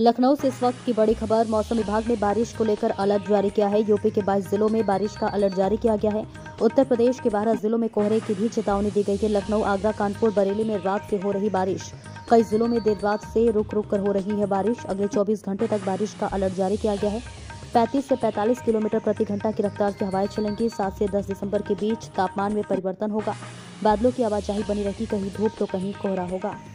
लखनऊ से इस वक्त की बड़ी खबर। मौसम विभाग ने बारिश को लेकर अलर्ट जारी किया है। यूपी के 22 जिलों में बारिश का अलर्ट जारी किया गया है। उत्तर प्रदेश के 12 जिलों में कोहरे की भी चेतावनी दी गई है। लखनऊ, आगरा, कानपुर, बरेली में रात से हो रही बारिश। कई जिलों में देर रात से रुक रुक कर हो रही है बारिश। अगले 24 घंटे तक बारिश का अलर्ट जारी किया गया है। 35 से 45 किलोमीटर प्रति घंटा की रफ्तार से हवाएं चलेंगी। 7 से 10 दिसंबर के बीच तापमान में परिवर्तन होगा। बादलों की आवाजाही बनी रहेगी, कहीं धूप तो कहीं कोहरा होगा।